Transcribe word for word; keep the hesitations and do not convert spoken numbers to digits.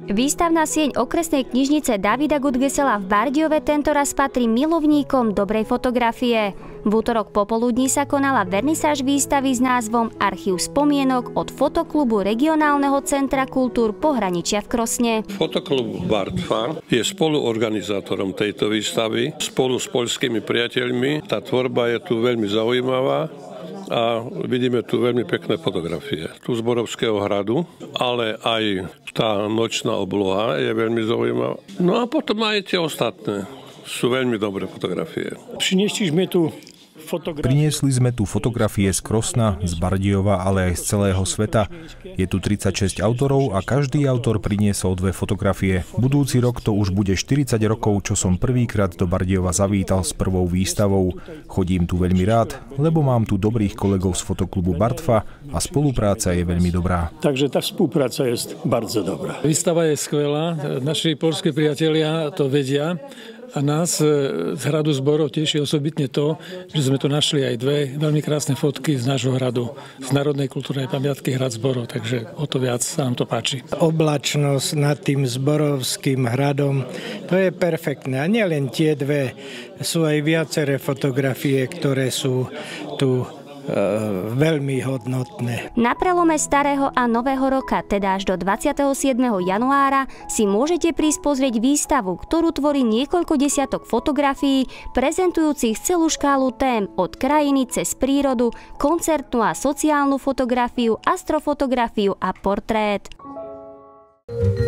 Výstavná sieň okresnej knižnice Davida Gutgesela v Bardejove tentoraz patrí milovníkom dobrej fotografie. V útorok popoludní sa konala vernisáž výstavy s názvom Archív spomienok od Fotoklubu Regionálneho centra kultúr Pohraničia v Krosne. Fotoklub Bartfa je spoluorganizátorom tejto výstavy spolu s poľskými priateľmi. Tá tvorba je tu veľmi zaujímavá a vidíme tu veľmi pekné fotografie. Tu z Borovského hradu, ale aj tá nočná obloha je veľmi zaujímavá. No a potom aj tie ostatné sú veľmi dobré fotografie. Priniesli sme tu fotografie. Priniesli sme tu fotografie z Krosna, z Bardejova, ale aj z celého sveta. Je tu tridsaťšesť autorov a každý autor priniesol dve fotografie. Budúci rok to už bude štyridsať rokov, čo som prvýkrát do Bardejova zavítal s prvou výstavou. Chodím tu veľmi rád, lebo mám tu dobrých kolegov z fotoklubu Bartfa a spolupráca je veľmi dobrá. Takže tá spolupráca je bardzo dobrá. Výstava je skvelá, naši poľskí priatelia to vedia. A nás z hradu Zborov teší osobitne to, že sme tu našli aj dve veľmi krásne fotky z nášho hradu, z Národnej kultúrnej pamiatky hrad Zborov, takže o to viac sa nám to páči. Oblačnosť nad tým zborovským hradom, to je perfektné. A nielen tie dve, sú aj viaceré fotografie, ktoré sú tu veľmi hodnotné. Na prelome starého a nového roka, teda až do dvadsiateho siedmeho januára, si môžete prísť pozrieť výstavu, ktorú tvorí niekoľko desiatok fotografií, prezentujúcich celú škálu tém od krajiny cez prírodu, koncertnú a sociálnu fotografiu, astrofotografiu a portrét.